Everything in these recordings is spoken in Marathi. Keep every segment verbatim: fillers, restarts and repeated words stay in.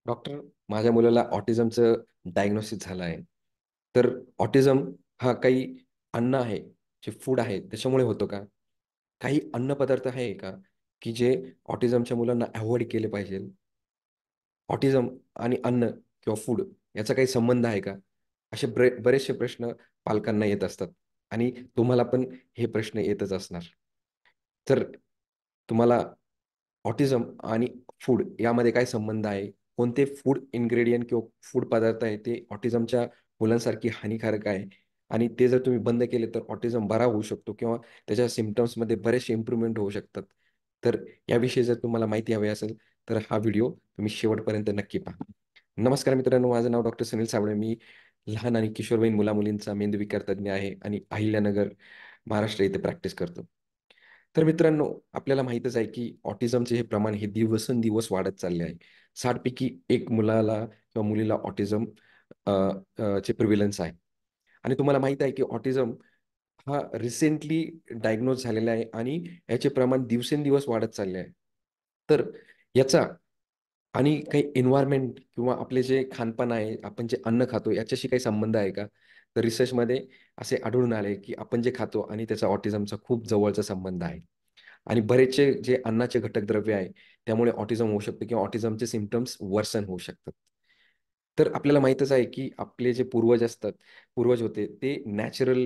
डॉक्टर, माझ्या मुलाला ऑटिझमचं डायग्नोसिस झालं आहे. तर ऑटिझम हा काही अन्न आहे, जे फूड आहे त्याच्यामुळे होतो का? काही अन्नपदार्थ आहे का, की जे ऑटिझमच्या मुलांना अव्हॉइड केले पाहिजे? ऑटिझम आणि अन्न किंवा फूड याचा काही संबंध आहे का? असे बरे बरेचसे प्रश्न पालकांना येत असतात आणि तुम्हाला पण हे प्रश्न येतच असणार. तर तुम्हाला ऑटिझम आणि फूड यामध्ये काय संबंध आहे? कोणते फूड इन्ग्रेडियंट किंवा फूड पदार्थ आहे ते ऑटिझमच्या मुलांसारखी हानिकारक आहे आणि ते जर तुम्ही बंद केले तर ऑटिझम बरा होऊ शकतो किंवा त्याच्या सिम्प्टम्समध्ये बरेचसे इम्प्रूव्हमेंट होऊ शकतात. तर याविषयी जर तुम्हाला माहिती हवी असेल, तर हा व्हिडिओ तुम्ही शेवटपर्यंत नक्की पहा. नमस्कार मित्रांनो, माझं नाव डॉक्टर सुनील साबळे. मी लहान आणि किशोरवयीन मुला-मुलींचा मेंदूविकार तज्ञ आहे आणि अहिल्यानगर, महाराष्ट्र येथे प्रॅक्टिस करतो. तर मित्रांनो, आपल्याला माहीतच आहे की ऑटिझमचे हे प्रमाण हे दिवसेंदिवस वाढत चालले आहे. साठ पैकी एक मुलाला किंवा मुलीला ऑटिझम अ, अ, चे प्रिव्हलन्स आहे. आणि तुम्हाला माहीत आहे की ऑटिझम हा रिसेंटली डायग्नोज झालेला आहे आणि याचे प्रमाण दिवसेंदिवस वाढत चालले आहे. तर याचा आणि काही एन्व्हायर्नमेंट किंवा आपले जे खानपान आहे, आपण जे अन्न खातो याच्याशी काही संबंध आहे का? तर रिसर्चमध्ये असे आढळून आले, की आपण जे खातो आणि त्याचा ऑटिझमचा खूप जवळचा संबंध आहे. आणि बरेचसे जे अन्नाचे घटक द्रव्य आहे, त्यामुळे ऑटिझम होऊ शकतं किंवा ऑटिझमचे सिम्प्टम्स वर्सन होऊ शकतात. तर आपल्याला माहीतच आहे, की आपले जे पूर्वज असतात, पूर्वज होते ते नॅचरल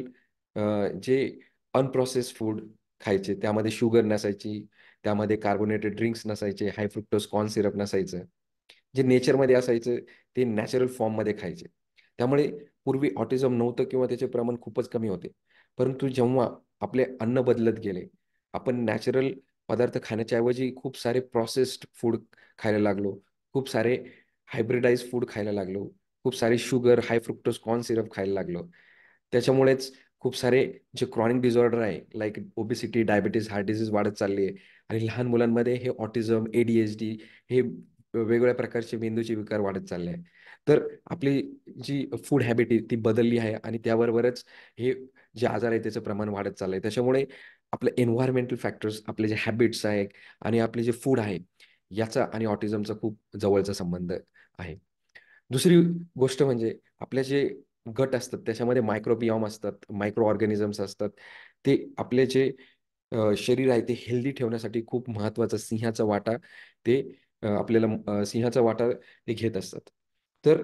जे अनप्रोसेस्ड फूड खायचे. त्यामध्ये शुगर नसायची, त्यामध्ये कार्बोनेटेड ड्रिंक्स नसायचे, हाय फ्रुक्टोज कॉर्न सिरप नसायचं. जे नेचरमध्ये असायचं ते नॅचरल फॉर्ममध्ये खायचे. त्यामुळे पूर्वी ऑटिझम नव्हतं किंवा त्याचे प्रमाण खूपच कमी होते. परंतु जेव्हा आपले अन्न बदलत गेले, आपण नॅचरल पदार्थ खाण्याच्या ऐवजी खूप सारे प्रोसेस्ड फूड खायला लागलो. खूप सारे हायब्रिडाइज्ड फूड खायला लागलो. खूप सारे sugar, high fructose corn syrup खायला लागलो. त्याच्यामुळेच खूप सारे जे क्रॉनिक डिसऑर्डर आहे, like obesity, diabetes, heart disease वाढत चालली आहे आणि लहान मुलांमध्ये हे ऑटिझम, ए-डी-एच-डी हे वेगवेगळ्या प्रकारचे मेंदूचे विकार वाढत चालले आहे. तर आपली जी फूड हॅबिट आहे ती बदलली आहे आणि त्याबरोबरच हे जे आजार आहे त्याचं प्रमाण वाढत चाललंय. त्याच्यामुळे आपलं एन्व्हायर्नमेंटल फॅक्टर्स, आपले जे हॅबिट्स आहेत आणि आपले जे फूड आहे, याचा आणि ऑटिझमचा खूप जवळचा संबंध आहे. दुसरी गोष्ट म्हणजे आपले जे गट असतात त्याच्यामध्ये मायक्रोबियॉम असतात, मायक्रो ऑर्गॅनिझम्स असतात. ते आपले जे अ, शरीर आहे ते हेल्दी ठेवण्यासाठी खूप महत्त्वाचा सिंहाचा वाटा ते अ, आपल्याला अ, सिंहाचा वाटा ते घेत असतात. तर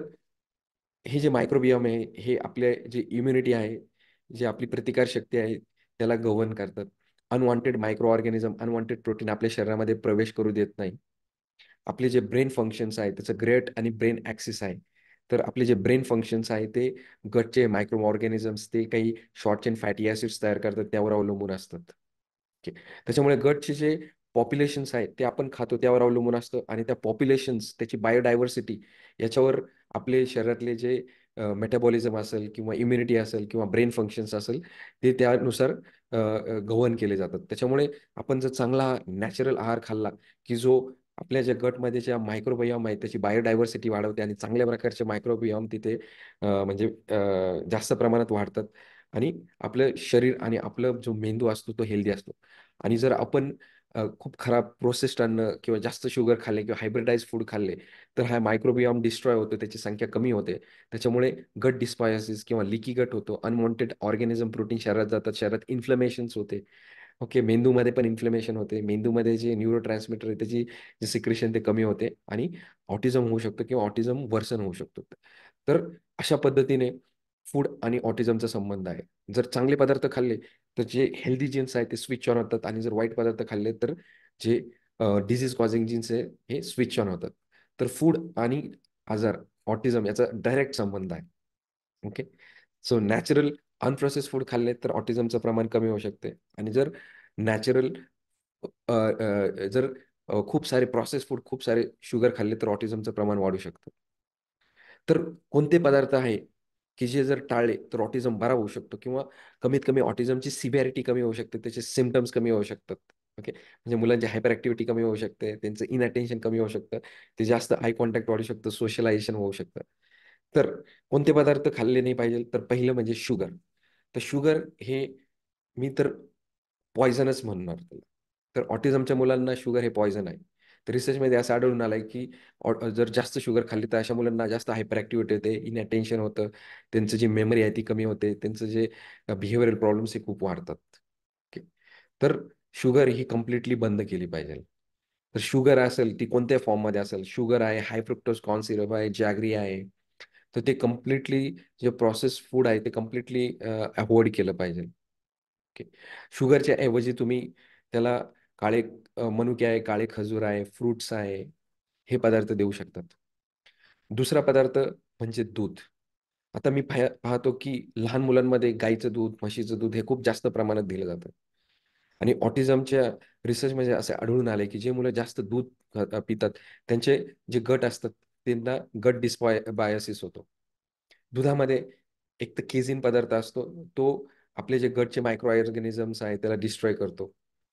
हे जे मायक्रोबियम आहे, हे आपले जे इम्युनिटी आहे, जी आपली प्रतिकारशक्ती आहे, त्याला गव्हर्न करतात. Unwanted micro organism, unwanted protein आपल्या शरीरामध्ये प्रवेश करू देत नाही. आपले जे ब्रेन फंक्शन्स आहेत, त्याचं ग्रेट आणि ब्रेन ॲक्सिस आहे. तर आपले जे ब्रेन फंक्शन्स आहेत, ते गटचे मायक्रो ऑर्गॅनिझम्स ते काही शॉर्ट चेन फॅटी ॲसिड्स तयार करतात, त्यावर अवलंबून असतात. ओके. त्याच्यामुळे गटचे जे पॉप्युलेशन्स आहेत, ते आपण खातो त्यावर अवलंबून असतं आणि त्या पॉप्युलेशन्स, त्याची बायोडायव्हर्सिटी याच्यावर आपले शरीरातले जे मेटाबॉलिझम असेल किंवा इम्युनिटी असेल किंवा ब्रेन फंक्शन्स असेल, ते त्यानुसार अ, अ, गव्हर्न केले जातात. त्याच्यामुळे आपण जर चांगला नॅचरल आहार खाल्ला, की जो आपल्या ज्या गटमध्ये ज्या मायक्रोबायोम आहे, त्याची बायोडायव्हर्सिटी वाढवते आणि चांगल्या प्रकारचे मायक्रोबायोम तिथे अ, म्हणजे अ, जास्त प्रमाणात वाढतात आणि आपलं शरीर आणि आपलं जो मेंदू असतो तो हेल्दी असतो. आणि जर आपण अ, खूप खराब प्रोसेस्ड अन्न किंवा जास्त शुगर खाल्ले किंवा हायब्रिडाइज्ड फूड खाल्ले, तर हा मायक्रोबियम डिस्ट्रॉय होतो, त्याची संख्या कमी होते. त्याच्यामुळे गट डिस्बायोसिस किंवा लीकी गट होतो. अनवॉन्टेड ऑर्गॅनिझम प्रोटीन शरीरात जातात, शरीरात इन्फ्लमेशन्स होते. ओके, मेंदूमध्ये पण इन्फ्लमेशन होते. मेंदूमध्ये जे न्यूरोट्रान्समीटर आहे त्याची जे सिक्रेशन ते कमी होते आणि ऑटिझम होऊ शकतो किंवा ऑटिझम वर्सन होऊ शकतो. तर अशा पद्धतीने फूड आणि ऑटिझमचा संबंध आहे. जर चांगले पदार्थ खाल्ले, तर जे हेल्दी जीन्स आहेत ते स्विच ऑन होतात आणि जर वाईट पदार्थ खाल्ले, तर जे डिसीज कॉझिंग जीन्स आहे हे स्विच ऑन होतात. तर फूड आणि आजार, ऑटिझम याचा डायरेक्ट संबंध आहे. Okay. So natural unprocessed food खाल्ले तर ऑटिझमचं प्रमाण कमी होऊ शकते आणि जर नॅचरल अ, अ, जर अ, खूप सारे प्रोसेस्ड फूड, खूप सारे शुगर खाल्ले तर ऑटिझमचं प्रमाण वाढू शकतं. तर कोणते पदार्थ आहे, की जे जर टाळले तर ऑटिझम बरा होऊ शकतो किंवा कमीत कमी ऑटिझमची सिव्हिॲरिटी कमी होऊ शकते, त्याचे सिम्प्टम्स कमी होऊ शकतात. ओके. म्हणजे मुलांची हायपर ॲक्टिव्हिटी कमी होऊ शकते, त्यांचं इनअटेन्शन कमी होऊ शकतं, ते जास्त आय कॉन्टॅक्ट वाढू शकतं, सोशलायझेशन होऊ शकतं. तर कोणते पदार्थ खाल्ले नाही पाहिजे? तर पहिलं म्हणजे शुगर. तर शुगर हे मी तर पॉइझनच म्हणणार त्याला. तर ऑटिझमच्या मुलांना शुगर हे पॉइझन आहे. तर रिसर्चमध्ये असं आढळून आलंय, की ऑ जर जास्त शुगर खाल्ली तर अशा मुलांना जास्त हायपर ॲक्टिव्हिटी होते, इनअटेन्शन होतं, त्यांचं जी मेमरी आहे ती कमी होते, त्यांचं जे बिहेवियरल प्रॉब्लेम्स हे खूप वाढतात. ओके. तर शुगर ही कंप्लीटली बंद केली पाहिजे. तर शुगर असेल ती कोणत्या फॉर्ममध्ये असेल, शुगर आहे, हाय फ्रुक्टोज कॉर्न सिरप आहे, जॅगरी आहे. तर ते कंप्लीटली जे प्रोसेस्ड फूड आहे ते कंप्लीटली अव्हॉइड केलं पाहिजे. ओके. शुगरच्या ऐवजी तुम्ही त्याला काळे अ, मनुके आहे, काळे खजूर आहे, फ्रुट्स आहे, हे पदार्थ देऊ शकतात. दुसरा पदार्थ म्हणजे दूध. आता मी पाह पाहतो, की लहान मुलांमध्ये गाईचं दूध, म्हशीचं दूध हे खूप जास्त प्रमाणात दिलं जातं. आणि ऑटिझमच्या रिसर्चमध्ये असं आढळून आलंय, की जे मुलं जास्त दूध अ, पितात, त्यांचे जे गट असतात, त्यांना गट डिस्पॉय बायसिस होतो. दुधामध्ये एक तर केझीन पदार्थ असतो, तो आपले जे गटचे मायक्रो ऑर्गॅनिझम्स आहेत, त्याला डिस्ट्रॉय करतो.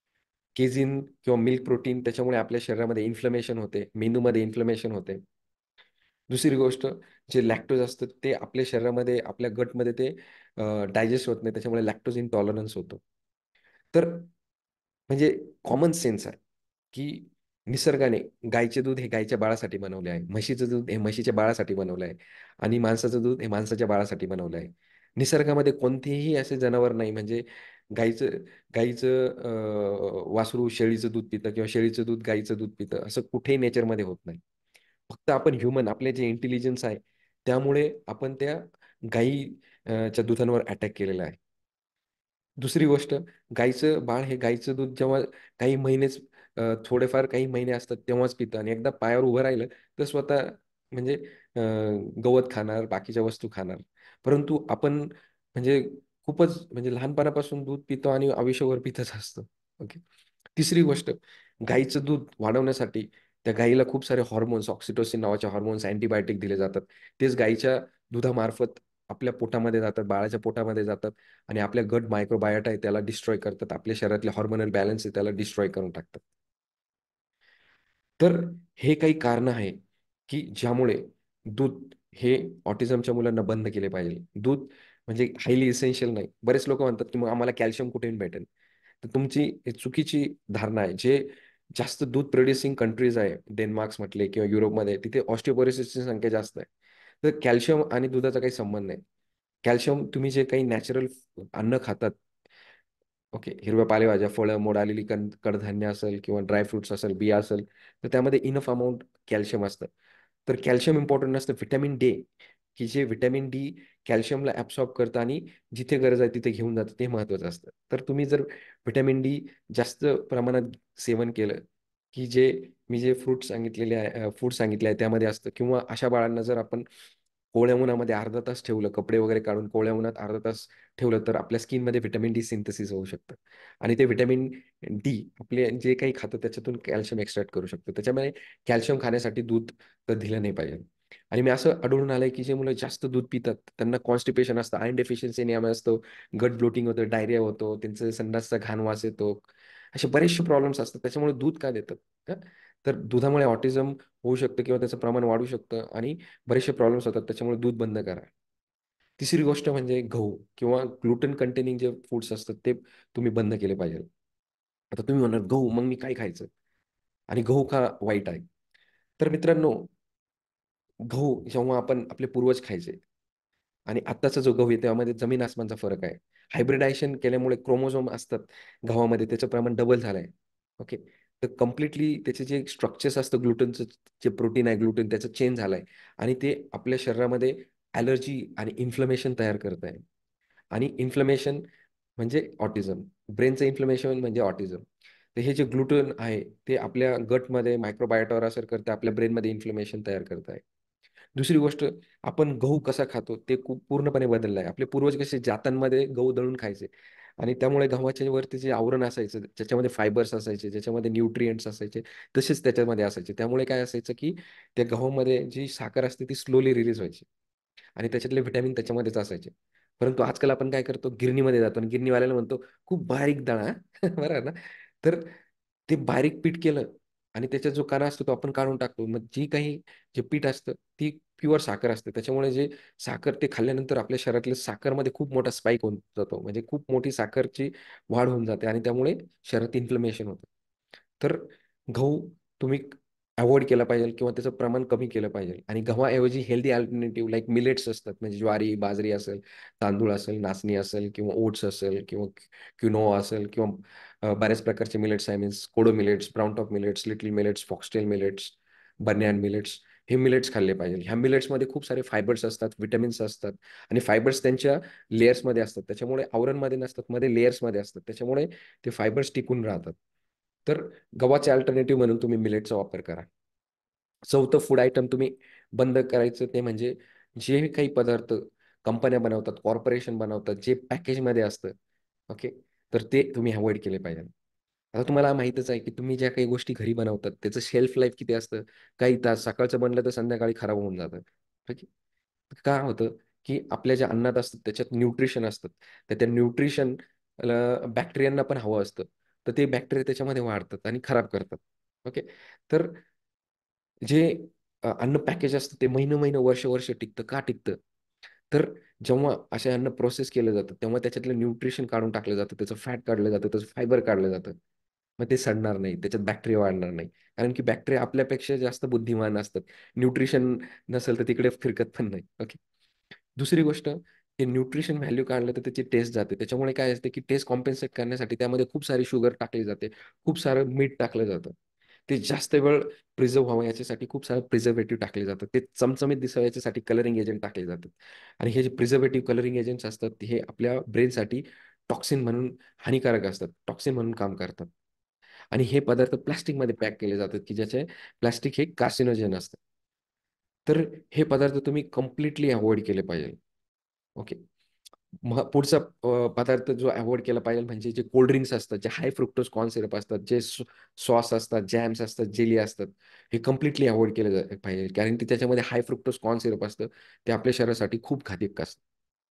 केझीन किंवा मिल्क प्रोटीन त्याच्यामुळे आपल्या शरीरामध्ये इन्फ्लमेशन होते, मेंदूमध्ये इन्फ्लमेशन होते. दुसरी गोष्ट जे लॅक्टोज असतं ते आपल्या शरीरामध्ये, आपल्या गटमध्ये ते डायजेस्ट होत नाही. त्याच्यामुळे लॅक्टोज इंटॉलरन्स होतो. तर म्हणजे कॉमन सेन्स आहे, की निसर्गाने गाईचे दूध हे गाईच्या बाळासाठी बनवले आहे. म्हशीचं दूध हे म्हशीच्या बाळासाठी बनवलं आहे आणि माणसाचं दूध हे माणसाच्या बाळासाठी बनवलं आहे. निसर्गामध्ये कोणतेही असे जनावर नाही म्हणजे गाईचं गाईचं अ, वासरू शेळीचं दूध पितं किंवा शेळीचं दूध गाईचं दूध पितं, असं कुठेही नेचरमध्ये होत नाही. फक्त आपण ह्युमन आपले जे इंटेलिजन्स आहे, त्यामुळे आपण त्या गायी अ, च्या दुधांवर अटॅक केलेला आहे. दुसरी गोष्ट गाईचं बाळ हे गाईचं दूध जेव्हा काही महिनेच अ, थोडेफार काही महिने असतात तेव्हाच पितं आणि एकदा पायावर उभं राहिलं तर स्वतः म्हणजे अ, गवत खाणार, बाकीच्या वस्तू खाणार. परंतु आपण म्हणजे खूपच म्हणजे लहानपणापासून दूध पितो आणि आयुष्यभर पितच असतो. ओके. तिसरी गोष्ट गाईचं दूध वाढवण्यासाठी त्या गाईला खूप सारे हॉर्मोन्स, ऑक्सिटोसिन नावाचे हॉर्मोन्स, अँटिबायोटिक दिले जातात. तेच गाईच्या दुधामार्फत आपल्या पोटामध्ये जातात, बाळाच्या पोटामध्ये जातात आणि आपल्या गट मायक्रोबायोटा आहे त्याला डिस्ट्रॉय करतात. आपल्या शरीरातले हॉर्मोनल बॅलन्स आहे त्याला डिस्ट्रॉय करून टाकतात. तर हे काही कारणं आहे, की ज्यामुळे दूध हे ऑटिझमच्या मुलांना बंद केले पाहिजे. दूध म्हणजे हायली इसेन्शियल नाही. बरेच लोकं म्हणतात, की मग आम्हाला कॅल्शियम कुठून भेटेल? तर तुमची ही चुकीची धारणा आहे. जे जास्त दूध प्रोड्युसिंग कंट्रीज आहे, डेन्मार्क म्हटले किंवा युरोपमध्ये तिथे ऑस्टिओपोरोसिसची संख्या जास्त आहे. तर कॅल्शियम आणि दुधाचा काही संबंध नाही. कॅल्शियम तुम्ही जे काही नॅचरल अन्न खातात ओके. हिरव्या पालेभाज्या, फळं, मोड आलेली कण कडधान्य असेल किंवा ड्राय फ्रुट्स असेल, बिया असेल, तर त्यामध्ये इनफ अमाउंट कॅल्शियम असतं. तर कॅल्शियम इम्पोर्टंट नसतं. व्हिटॅमिन डी, की जे व्हिटॅमिन डी कॅल्शियमला ॲब्सॉर्ब करतं आणि जिथे गरज आहे तिथे घेऊन जातं, ते महत्त्वाचं असतं. तर तुम्ही जर व्हिटॅमिन डी जास्त प्रमाणात सेवन केलं, की जे मी जे फ्रुट्स सांगितलेले आहे फूड सांगितले आहे त्यामध्ये असतं किंवा अशा बाळांना जर आपण कोवळ्या उन्हामध्ये अर्धा तास ठेवलं, कपडे वगैरे काढून कोवळ्या उन्हात अर्धा तास ठेवलं, तर आपल्या स्किनमध्ये व्हिटॅमिन डी सिंथेसिस होऊ शकतं आणि ते व्हिटॅमिन डी आपले जे काही खातो त्याच्यातून कॅल्शियम एक्स्ट्रॅक्ट करू शकतो. त्याच्यामुळे कॅल्शियम खाण्यासाठी दूध तर दिलं नाही पाहिजे. आणि मी असं आढळून आलंय, की जे मुलं जास्त दूध पितात, त्यांना कॉन्स्टिपेशन असतं, आयर्न डेफिशियन्सी एनिमिया असतो, गट ब्लोटिंग होतं, डायरिया होतो, त्यांचं संडासचा घाण वास येतो. असे बरेचसे प्रॉब्लेम्स असतात. त्याच्यामुळे दूध का देतात? हं? तर दुधामुळे ऑटिझम होऊ शकतं किंवा त्याचं प्रमाण वाढू शकतं आणि बरेचसे प्रॉब्लेम्स होतात. त्याच्यामुळे दूध बंद करा. तिसरी गोष्ट म्हणजे गहू किंवा ग्लुटन कंटेनिंग जे फूड्स असतात ते तुम्ही बंद केले पाहिजे. आता तुम्ही म्हणाल, "गहू मग मी काय खायचं? आणि गहू का वाईट आहे?" तर मित्रांनो, गहू जेव्हा आपण आपले पूर्वज खायचे आणि आत्ताचा जो गहू आहे त्यामध्ये जमीन आसमानचा फरक आहे. हायब्रिडायझेशन केल्यामुळे क्रोमोझोम असतात गव्हामध्ये त्याचं प्रमाण डबल झालंय. ओके. तर कंप्लीटली त्याचे जे स्ट्रक्चर्स असतं ग्लुटनचं जे प्रोटीन आहे ग्लुटन त्याचं चेंज झालंय आणि ते आपल्या शरीरामध्ये ॲलर्जी आणि इन्फ्लमेशन तयार करत आहे. आणि इन्फ्लमेशन म्हणजे ऑटिझम. ब्रेनचं इन्फ्लमेशन म्हणजे ऑटिझम. तर हे जे ग्लुटन आहे ते आपल्या गटमध्ये मायक्रोबायोटावर असर करतं, आपल्या ब्रेनमध्ये इन्फ्लमेशन तयार करत आहे. दुसरी गोष्ट आपण गहू कसा खातो ते खूप पूर्णपणे बदललं आहे. आपले पूर्वज कसे जातांमध्ये गहू दळून खायचे आणि त्यामुळे गव्हाच्या वरती जे आवरण असायचं, ज्याच्यामध्ये फायबर्स असायचे, ज्याच्यामध्ये न्यूट्रिएंट्स असायचे, तसेच त्याच्यामध्ये असायचे. त्यामुळे काय असायचं, की त्या गव्हामध्ये जी साखर असते ती स्लोली रिलीज व्हायची आणि त्याच्यातले व्हिटॅमिन त्याच्यामध्येच असायचे. परंतु आजकाल आपण काय करतो, गिरणीमध्ये जातो आणि गिरणीवाल्याला म्हणतो, "खूप बारीक दळा हां." बरोबर ना? तर ते बारीक पीठ केलं आणि त्याच्यात जो कणा असतो तो आपण काढून टाकतो. मग जी काही जे पीठ असतं ती प्युअर साखर असते. त्याच्यामुळे जे साखर ते खाल्ल्यानंतर आपल्या शरीरातल्या साखरमध्ये खूप मोठा स्पाइक होऊन जातो. म्हणजे खूप मोठी साखरची वाढ होऊन जाते आणि त्यामुळे शरीरात इन्फ्लमेशन होतं. तर गहू तुम्ही अव्हॉइड केला पाहिजे किंवा त्याचं प्रमाण कमी केलं पाहिजे आणि गव्हाऐवजी हेल्दी अल्टरनेटिव्ह लाइक मिलेट्स असतात म्हणजे ज्वारी, बाजरी असेल, तांदूळ असेल, नाचणी असेल किंवा ओट्स असेल किंवा क्विनोआ असेल किंवा अ, बऱ्याच प्रकारचे millets I means kodo millets, brown top millets, little millets, foxtail millets, banyan millets हे मिलेट्स खाल्ले पाहिजे. ह्या मिलेट्समध्ये खूप सारे फायबर्स असतात, विटामिन्स असतात आणि फायबर्स त्यांच्या लेयर्समध्ये असतात. त्याच्यामुळे आवरणमध्ये नसतात, मध्ये लेयर्समध्ये असतात. त्याच्यामुळे ते फायबर्स टिकून राहतात. तर गव्हाचे अल्टरनेटिव्ह म्हणून तुम्ही मिलेटचा वापर करा. चौथं फूड आयटम तुम्ही बंद करायचं ते म्हणजे जे काही पदार्थ कंपन्या बनवतात, कॉर्पोरेशन बनवतात, जे पॅकेजमध्ये असतं, ओके. तर ते तुम्ही अव्हॉइड केले पाहिजे. आता तुम्हाला माहीतच आहे, की तुम्ही ज्या काही गोष्टी घरी बनवतात, त्याचं शेल्फ लाईफ किती असतं? काही तास. सकाळचं बनलं तर संध्याकाळी खराब होऊन जातं. ओके. का होतं, की आपल्या ज्या अन्नात असतात त्याच्यात न्यूट्रिशन असतात. तर त्या न्यूट्रिशन बॅक्टेरियांना पण हवं असतं. तर ते बॅक्टेरिया त्याच्यामध्ये वाढतात आणि खराब करतात. ओके. तर जे अ, अन्न पॅकेज असतं ते महिनो-महिनो, वर्ष-वर्ष टिकतं. का टिकतं? तर जेव्हा असे अन्न प्रोसेस केलं जातं, तेव्हा त्याच्यातलं न्यूट्रिशन काढून टाकलं जातं, त्याचं फॅट काढलं जातं, त्याचं फायबर काढलं जातं. मग ते सडणार नाही, त्याच्यात बॅक्टेरिया वाढणार नाही. कारण की बॅक्टेरिया आपल्यापेक्षा जास्त बुद्धिमान असतात. न्यूट्रिशन नसेल तर तिकडे फिरकत पण नाही. ओके. दुसरी गोष्ट, ते न्यूट्रिशन व्हॅल्यू काढलं तर त्याची टेस्ट जाते. त्याच्यामुळे काय असते, की टेस्ट कॉम्पेन्सेट करण्यासाठी त्यामध्ये खूप सारी शुगर टाकली जाते. खूप सारं मीठ टाकलं जातं. ते जास्त वेळ प्रिझर्व्ह व्हावं याच्यासाठी खूप सारं प्रिझर्व्हेटिव्ह टाकले जातात. ते चमचमीत दिसावं याच्यासाठी कलरिंग एजंट टाकले जातात. आणि हे जे प्रिझर्व्हेटिव्ह कलरिंग एजंट्स असतात, हे आपल्या ब्रेनसाठी टॉक्सिन म्हणून हानिकारक असतात. टॉक्सिन म्हणून काम करतात. आणि हे पदार्थ प्लास्टिकमध्ये पॅक केले जातात, की ज्याचे प्लास्टिक हे कार्सिनोजेन असतं. तर हे पदार्थ तुम्ही कंप्लीटली अव्हॉइड केले पाहिजे. ओके. मग पुढचा अ, पदार्थ जो अव्हॉइड केला पाहिजे म्हणजे जे कोल्ड ड्रिंक्स असतात, जे हाय फ्रुक्टोज कॉर्न सिरप असतात, जे सॉस असतात, जॅम्स असतात, जेली असतात, हे कंप्लीटली अव्हॉइड केलं जा पाहिजे. कारण की त्याच्यामध्ये हाय फ्रुक्टोज कॉर्न सिरप असतं. ते आपल्या शरीरासाठी खूप घातक असतं.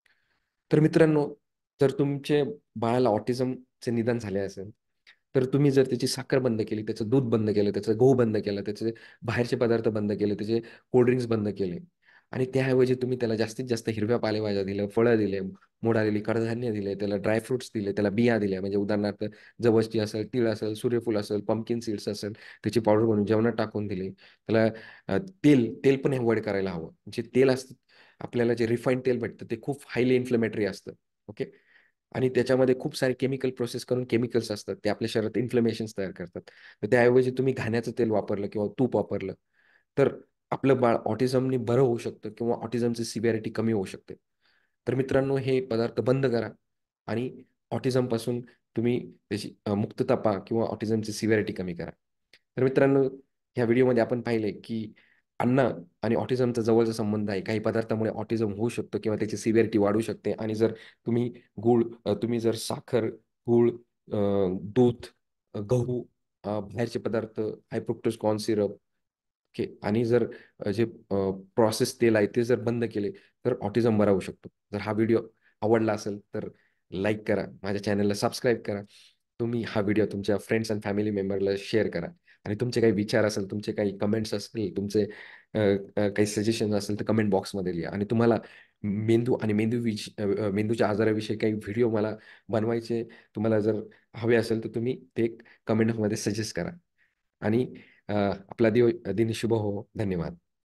तर मित्रांनो, जर तुमच्या बाळाला ऑटिझमचे निदान झाले असेल, तर तुम्ही जर त्याची साखर बंद केली, त्याचं दूध बंद केलं, त्याचं गहू बंद केलं, त्याचे बाहेरचे पदार्थ बंद केले, त्याचे कोल्ड ड्रिंक्स बंद केले आणि त्याऐवजी तुम्ही त्याला जास्तीत जास्त हिरव्या पालेभाज्या दिल्या, फळं दिले, मोड आलेली कडधान्य दिले, त्याला ड्राय फ्रुट्स दिले, त्याला बिया दिल्या म्हणजे उदाहरणार्थ जवसची असेल, तीळ असेल, सूर्यफूल असेल, पंपकिन सीड्स असेल, त्याची पावडर बनवून जेवणात टाकून दिली. त्याला अ, तेल तेल पण अव्हॉइड करायला हवं. जे तेल असतं आपल्याला जे रिफाईंड तेल भेटतं ते खूप हायली इन्फ्लेमेटरी असतं. ओके. आणि त्याच्यामध्ये खूप सारे केमिकल प्रोसेस करून केमिकल्स असतात. ते आपल्या शरीरात इन्फ्लेमेशन्स तयार करतात. तर त्याऐवजी तुम्ही घाण्याचं तेल वापरलं किंवा तूप वापरलं, तर आपलं बाळ ऑटिझमनी बरं होऊ शकतं किंवा ऑटिझमची सिव्हिरिटी कमी होऊ शकते. तर मित्रांनो, हे पदार्थ बंद करा आणि ऑटिझमपासून तुम्ही त्याची अ, मुक्तता पहा किंवा ऑटिझमची सिव्हिरिटी कमी करा. तर मित्रांनो, ह्या व्हिडिओमध्ये आपण पाहिले, की अन्न आणि ऑटिझमचा जवळचा संबंध आहे. काही पदार्थामुळे ऑटिझम होऊ शकतो किंवा त्याची सिव्हिरिटी वाढू शकते आणि जर तुम्ही गूळ अ, तुम्ही जर साखर, गूळ, अ, दूध, अ, गहू, अ, बाहेरचे पदार्थ, high fructose corn syrup okay आणि जर अ, जे प्रोसेस तेल आहे ते जर बंद केले, तर ऑटिझम बरा होऊ शकतो. जर हा व्हिडिओ आवडला असेल, तर लाईक करा, माझ्या चॅनलला सबस्क्राईब करा. तुम्ही हा व्हिडिओ तुमच्या फ्रेंड्स अँड फॅमिली मेंबरला शेअर करा आणि तुमचे काही विचार असेल, तुमचे काही कमेंट्स असतील, तुमचे अ, अ, काही सजेशन असेल, तर कमेंट बॉक्समध्ये लिहा आणि तुम्हाला मेंदू आणि मेंदू विष अ, अ, मेंदूच्या आजाराविषयी काही व्हिडिओ मला बनवायचे तुम्हाला जर हवे असेल, तर तुम्ही ते कमेंटमध्ये सजेस्ट करा आणि अ, आपला दिव दिन शुभ हो. धन्यवाद.